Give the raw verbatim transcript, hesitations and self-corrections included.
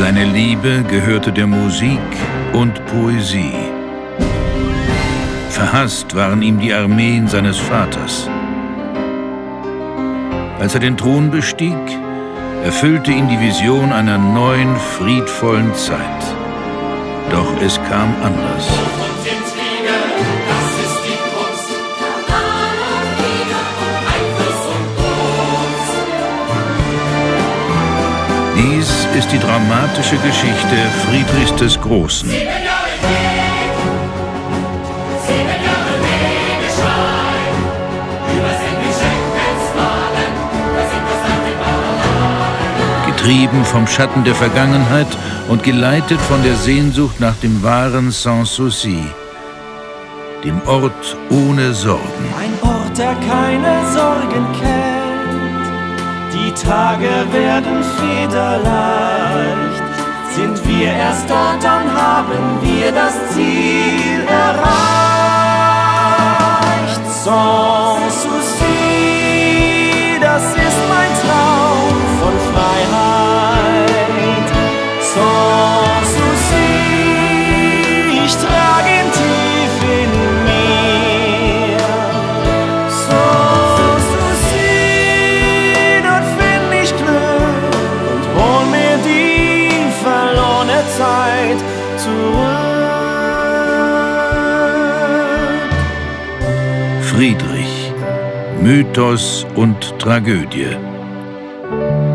Seine Liebe gehörte der Musik und Poesie. Verhasst waren ihm die Armeen seines Vaters. Als er den Thron bestieg, erfüllte ihn die Vision einer neuen, friedvollen Zeit. Doch es kam anders. Dies ist die dramatische Geschichte Friedrichs des Großen. Getrieben vom Schatten der Vergangenheit und geleitet von der Sehnsucht nach dem wahren Sans-Souci, dem Ort ohne Sorgen. Ein Ort, der keine Sorgen kennt. Die Tage werden federleicht. Sind wir erst dort, dann haben wir das Ziel erreicht. Sans-Souci, das ist mein Traum von Freiheit. Sans-Souci, ich trage ihn tief in mir. Sans-Souci, dort find ich Glück und hol mir die verlorene Zeit zurück. Friedrich, Mythos und Tragödie.